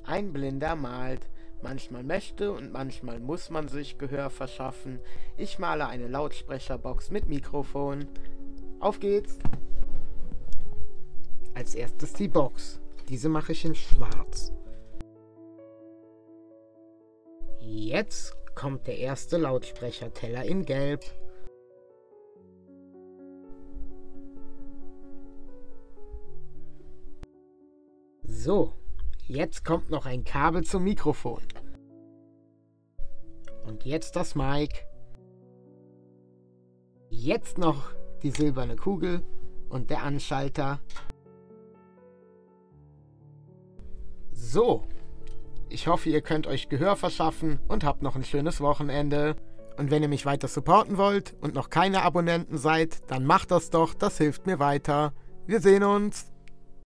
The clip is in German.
Ein Blinder malt. Manchmal möchte und manchmal muss man sich Gehör verschaffen. Ich male eine Lautsprecherbox mit Mikrofon. Auf geht's! Als erstes die Box. Diese mache ich in schwarz. Jetzt kommt der erste Lautsprecherteller in gelb. So, jetzt kommt noch ein Kabel zum Mikrofon. Und jetzt das Mic. Jetzt noch die silberne Kugel und der Anschalter. So, ich hoffe, ihr könnt euch Gehör verschaffen und habt noch ein schönes Wochenende. Und wenn ihr mich weiter supporten wollt und noch keine Abonnenten seid, dann macht das doch, das hilft mir weiter. Wir sehen uns!